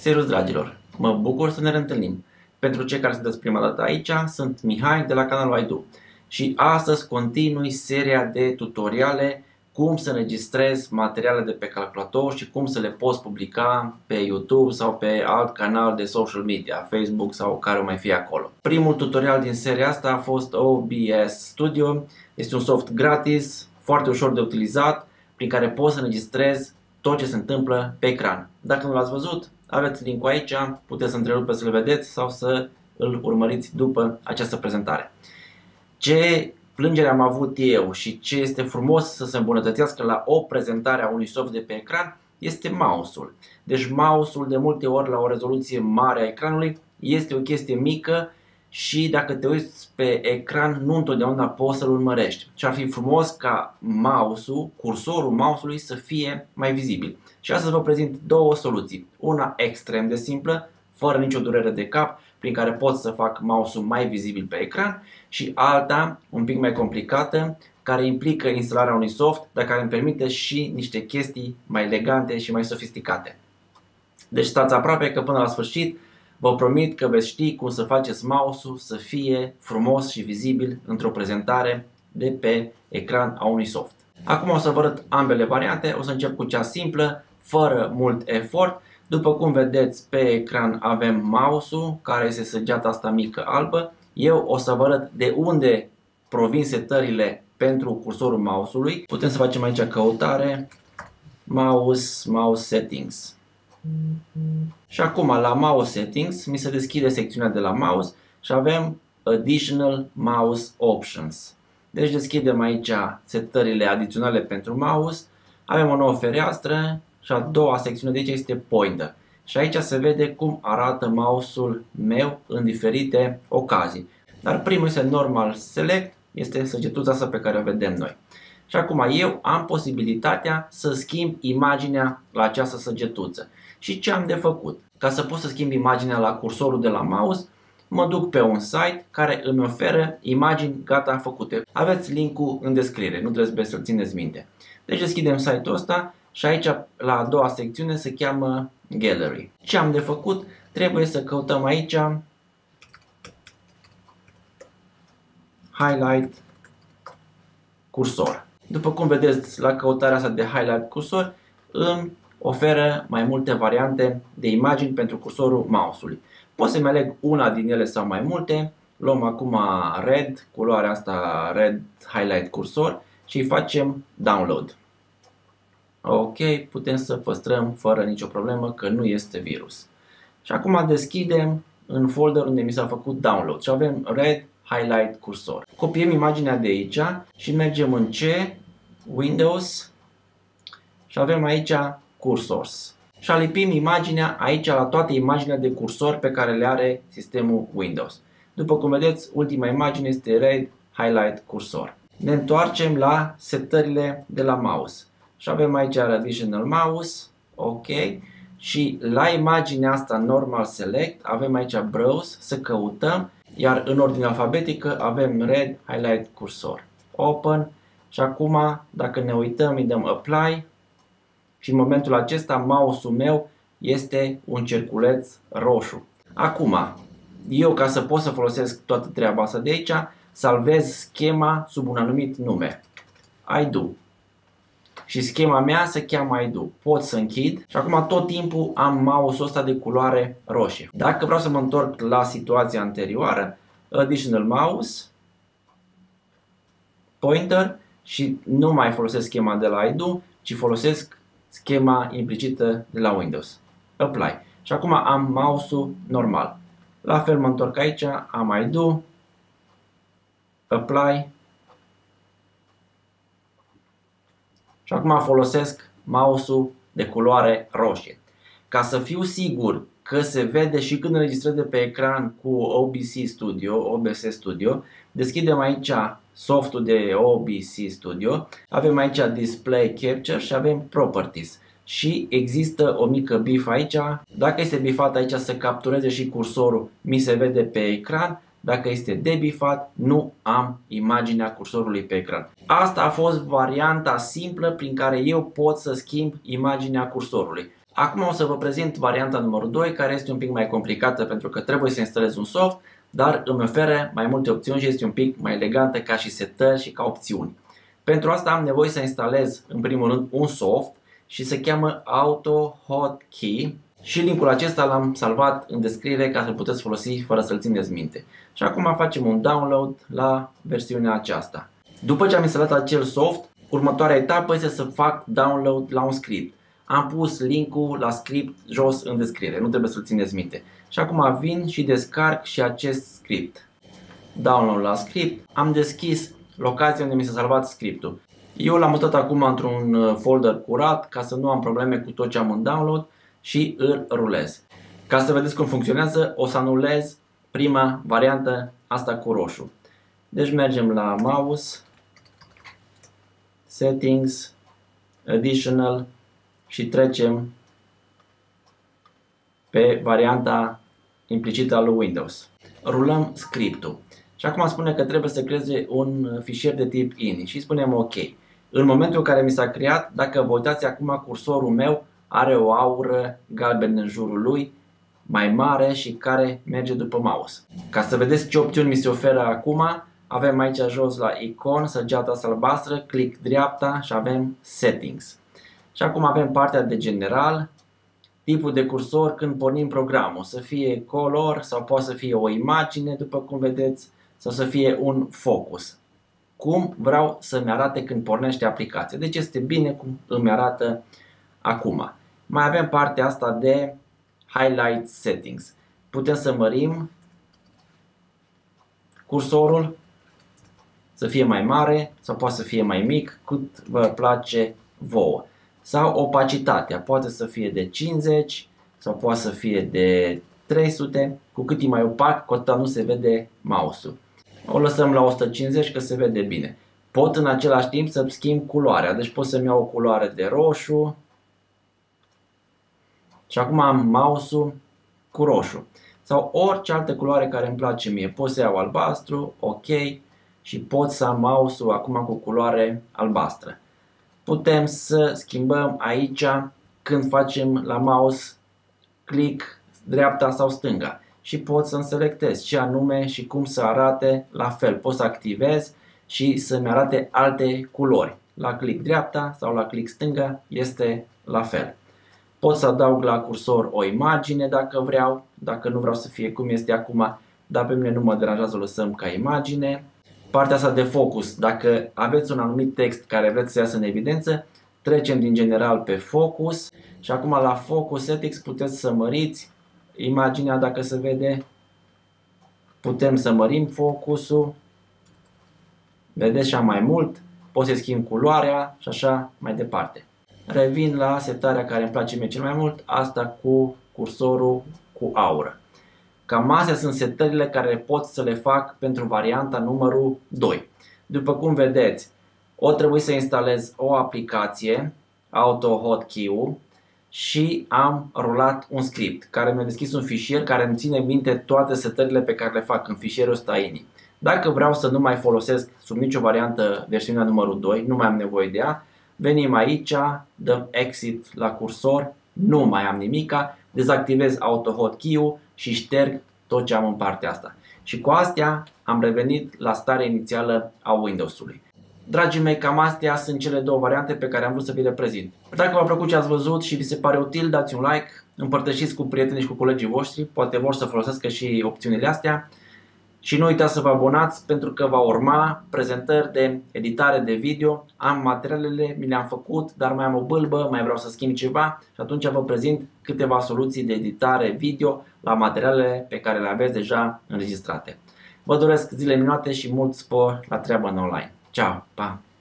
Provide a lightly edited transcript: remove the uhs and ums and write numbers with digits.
Servus dragilor, mă bucur să ne reîntâlnim. Pentru cei care sunteți prima dată aici, sunt Mihai de la canalul iDo și astăzi continui seria de tutoriale cum să înregistrez materiale de pe calculator și cum să le poți publica pe YouTube sau pe alt canal de social media, Facebook sau care o mai fie acolo. Primul tutorial din seria asta a fost OBS Studio. Este un soft gratis, foarte ușor de utilizat, prin care poți să înregistrezi tot ce se întâmplă pe ecran. Dacă nu l-ați văzut, aveți linkul aici, puteți să întrerupeți să-l vedeți sau să îl urmăriți după această prezentare. Ce plângere am avut eu și ce este frumos să se îmbunătățească la o prezentare a unui soft de pe ecran este mouse-ul. Deci mouse-ul de multe ori la o rezoluție mare a ecranului este o chestie mică și dacă te uiți pe ecran nu întotdeauna poți să-l urmărești. Și ar fi frumos ca mouse-ul, cursorul mouse-ului să fie mai vizibil. Și astăzi vă prezint două soluții. Una extrem de simplă, fără nicio durere de cap, prin care pot să fac mouse-ul mai vizibil pe ecran, și alta un pic mai complicată, care implică instalarea unui soft, dar care îmi permite și niște chestii mai elegante și mai sofisticate. Deci stați aproape că până la sfârșit vă promit că veți ști cum să faceți mouse-ul să fie frumos și vizibil într-o prezentare de pe ecran a unui soft. Acum o să vă arăt ambele variante, o să încep cu cea simplă, fără mult efort. După cum vedeți pe ecran avem mouse-ul, care este săgeata asta mică albă. Eu o să vă arăt de unde provin setările pentru cursorul mouse-ului. Putem să facem aici căutare, mouse settings. Și acum la mouse settings mi se deschide secțiunea de la mouse și avem additional mouse options. Deci deschidem aici setările adiționale pentru mouse. Avem o nouă fereastră și a doua secțiune de aici este pointer. Și aici se vede cum arată mouse-ul meu în diferite ocazii. Dar primul este normal select, este săgetuța asta pe care o vedem noi. Și acum eu am posibilitatea să schimb imaginea la această săgetuță. Și ce am de făcut? Ca să pot să schimb imaginea la cursorul de la mouse, mă duc pe un site care îmi oferă imagini gata făcute. Aveți linkul în descriere, nu trebuie să-l țineți minte. Deci deschidem site-ul ăsta și aici la a doua secțiune se cheamă Gallery. Ce am de făcut? Trebuie să căutăm aici Highlight Cursor. După cum vedeți la căutarea asta de Highlight Cursor îmi oferă mai multe variante de imagini pentru cursorul mouse-ului. Pot să-mi aleg una din ele sau mai multe. Luăm acum Red, culoarea asta Red Highlight Cursor și îi facem Download. Ok, putem să păstrăm fără nicio problemă că nu este virus. Și acum deschidem în folder unde mi s-a făcut download și avem Red Highlight Cursor. Copiem imaginea de aici și mergem în C, Windows și avem aici Cursors. Și alipim imaginea aici la toate imaginea de cursor pe care le are sistemul Windows. După cum vedeți, ultima imagine este Red Highlight Cursor. Ne întoarcem la setările de la mouse. Și avem aici Additional Mouse, ok, și la imaginea asta Normal Select avem aici Browse, să căutăm, iar în ordine alfabetică avem Red Highlight Cursor, Open, și acum dacă ne uităm îi dăm Apply și în momentul acesta mouse-ul meu este un cerculeț roșu. Acum, eu ca să pot să folosesc toată treaba asta de aici, salvez schema sub un anumit nume, iDo. Și schema mea se cheamă iDo. Pot să închid și acum tot timpul am mouse-ul ăsta de culoare roșie. Dacă vreau să mă întorc la situația anterioară, Additional Mouse, Pointer, și nu mai folosesc schema de la iDo, ci folosesc schema implicită de la Windows. Apply. Și acum am mouse-ul normal. La fel mă întorc aici, am iDo, Apply. Și acum folosesc mouse-ul de culoare roșie. Ca să fiu sigur că se vede și când înregistrez de pe ecran cu OBS Studio, deschidem aici softul de OBS Studio, avem aici Display Capture și avem Properties. Și există o mică bif aici. Dacă este bifat aici să captureze și cursorul, mi se vede pe ecran. Dacă este debifat, nu am imaginea cursorului pe ecran. Asta a fost varianta simplă prin care eu pot să schimb imaginea cursorului. Acum o să vă prezint varianta numărul 2, care este un pic mai complicată pentru că trebuie să instalez un soft, dar îmi oferă mai multe opțiuni și este un pic mai elegantă ca și setări și ca opțiuni. Pentru asta am nevoie să instalez în primul rând un soft și se cheamă AutoHotkey și linkul acesta l-am salvat în descriere ca să-l puteți folosi fără să-l țineți minte. Și acum facem un download la versiunea aceasta. După ce am instalat acel soft, următoarea etapă este să fac download la un script. Am pus linkul la script jos în descriere, nu trebuie să-l țineți minte. Și acum vin și descarc și acest script. Download la script. Am deschis locația unde mi s-a salvat scriptul. Eu l-am mutat acum într-un folder curat ca să nu am probleme cu tot ce am în download și îl rulez. Ca să vedeți cum funcționează, o să anulez prima variantă, asta cu roșu. Deci mergem la mouse, settings, additional și trecem pe varianta implicită a lui Windows. Rulăm scriptul. Și acum spune că trebuie să creeze un fișier de tip ini și spunem OK. În momentul în care mi s-a creat, dacă vă uitați acum, cursorul meu are o aură galbenă în jurul lui, mai mare și care merge după mouse. Ca să vedeți ce opțiuni mi se oferă acum, avem aici jos la icon, săgeata asta albastră, click dreapta și avem settings. Și acum avem partea de general, tipul de cursor când pornim programul, să fie color sau poate să fie o imagine, după cum vedeți, sau să fie un focus. Cum vreau să-mi arate când pornește aplicația. Deci este bine cum îmi arată acum. Mai avem partea asta de highlight settings. Putem să mărim cursorul, să fie mai mare sau poate să fie mai mic, cât vă place vouă. Sau opacitatea, poate să fie de 50 sau poate să fie de 300, cu cât e mai opac, cu atât nu se vede mouse-ul. O lăsăm la 150 că se vede bine. Pot în același timp să schimb culoarea, deci pot să-mi iau o culoare de roșu și acum am mouse-ul cu roșu. Sau orice altă culoare care îmi place mie. Pot să iau albastru, OK, și pot să am mouse-ul acum cu culoare albastră. Putem să schimbăm aici când facem la mouse click dreapta sau stânga și pot să-mi selectez ce anume și cum să arate la fel. Pot să activez și să-mi arate alte culori. La click dreapta sau la click stânga este la fel. Pot să adaug la cursor o imagine dacă vreau, dacă nu vreau să fie cum este acum, dar pe mine nu mă deranjează, o lăsăm ca imagine. Partea asta de focus, dacă aveți un anumit text care vreți să iasă în evidență, trecem din general pe focus și acum la focus settings puteți să măriți imaginea dacă se vede. Putem să mărim focusul, vedeți și mai mult, pot să schimb culoarea și așa mai departe. Revin la setarea care îmi place mie cel mai mult, asta cu cursorul cu aură. Cam astea sunt setările care pot să le fac pentru varianta numărul 2. După cum vedeți, o trebuie să instalez o aplicație, AutoHotkey-ul, și am rulat un script care mi-a deschis un fișier care îmi ține minte toate setările pe care le fac în fișierul ăsta ini. Dacă vreau să nu mai folosesc sub nicio variantă versiunea numărul 2, nu mai am nevoie de ea, venim aici, dăm exit la cursor, nu mai am nimica, dezactivez AutoHotkey-ul și șterg tot ce am în partea asta. Și cu astea am revenit la starea inițială a Windows-ului. Dragii mei, cam astea sunt cele două variante pe care am vrut să vi le prezint. Dacă v-a plăcut ce ați văzut și vi se pare util, dați un like, împărtășiți cu prietenii și cu colegii voștri, poate vor să folosească și opțiunile astea. Și nu uitați să vă abonați pentru că va urma prezentări de editare de video. Am materialele, mi le-am făcut, dar mai am o bâlbă, mai vreau să schimb ceva și atunci vă prezint câteva soluții de editare video la materialele pe care le aveți deja înregistrate. Vă doresc zile minunate și mult spor la treabă în online. Ciao, pa!